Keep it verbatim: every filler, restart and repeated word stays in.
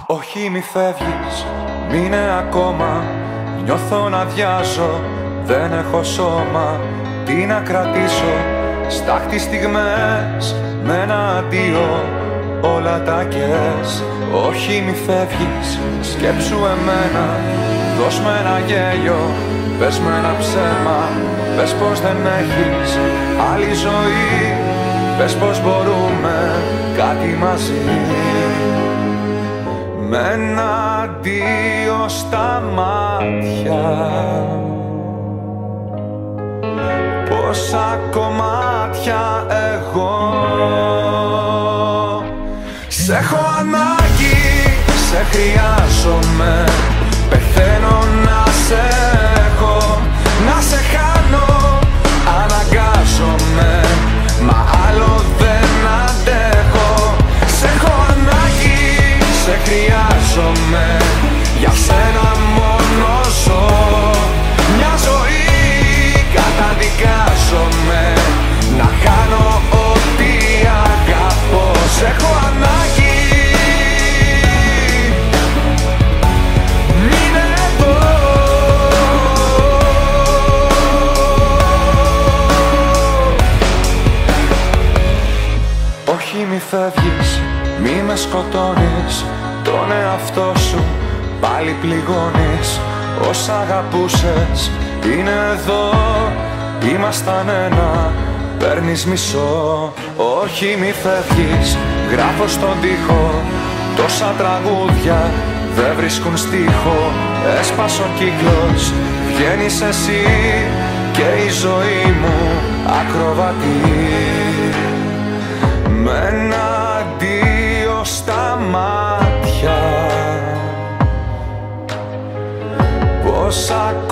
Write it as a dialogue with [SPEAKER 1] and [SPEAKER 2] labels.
[SPEAKER 1] Όχι μη φεύγεις, μείνε ακόμα. Νιώθω να αδειάζω, δεν έχω σώμα. Τι να κρατήσω, στάχτη στιγμές με ένα αντίο, όλα τα κες. Όχι μη φεύγεις, σκέψου εμένα. Δώσ' με ένα γέλιο, πες με ένα ψέμα. Πες πως δεν έχεις άλλη ζωή. Πες πως μπορούμε κάτι μαζί. Με ένα αντίο στα μάτια, πόσα κομμάτια εγώ. Σ' έχω ανάγκη, σε χρειάζομαι. Πεθαίνω να σε έχω, να σε χάνω. Αναγκάζομαι, μα άλλο δεν αντέχω. Σ' έχω ανάγκη, σε χρειάζομαι. Για σένα μόνο ζω. Μια ζωή καταδικάζομαι, να χάνω ό,τι αγαπώ. Σ' έχω ανάγκη. Μείνε εδώ. Όχι μη φεύγεις, μη με σκοτώνεις. Τον εαυτό σου πάλι πληγώνεις. Όσα αγαπούσες είναι εδώ. Ήμασταν ένα, παίρνεις μισό. Όχι μη φεύγεις, γράφω στον τοίχο. Τόσα τραγούδια δεν βρίσκουν στίχο. Έσπασε ο κύκλος, βγαίνεις εσύ και η ζωή μου ακροβατεί. Με ένα αντίο στα μάτια, πόσα